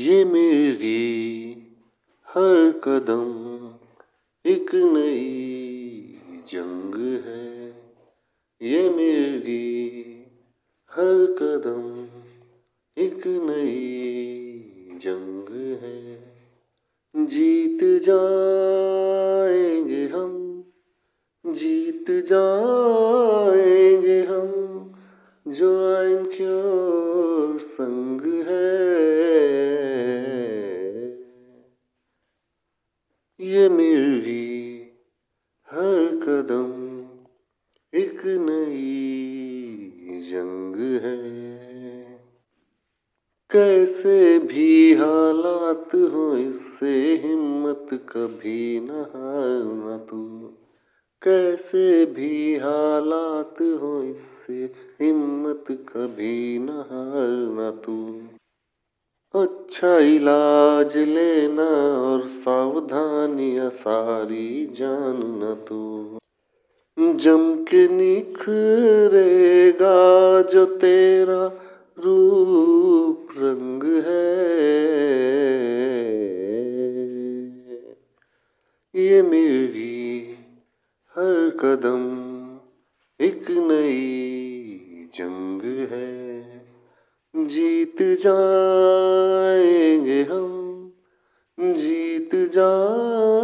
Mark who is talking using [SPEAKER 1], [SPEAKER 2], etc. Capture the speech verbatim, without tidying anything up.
[SPEAKER 1] ये मिर्गी हर कदम एक नई जंग है। ये मिर्गी हर कदम एक नई जंग है। जीत जाएंगे हम, जीत जाएंगे हम, जो आइन की ओर संग है। ये मिर्गी हर कदम एक नई जंग है। कैसे भी हालात हो इससे हिम्मत कभी न हारना तू। कैसे भी हालात हो इससे हिम्मत कभी न हारना तू। अच्छा इलाज लेना और सावधानियां सारी जानना तू। जम के निखरेगा जो तेरा रूप रंग है। ये मिर्गी हर कदम एक नई जंग है। जीत जाएंगे हम, जीत जाएंगे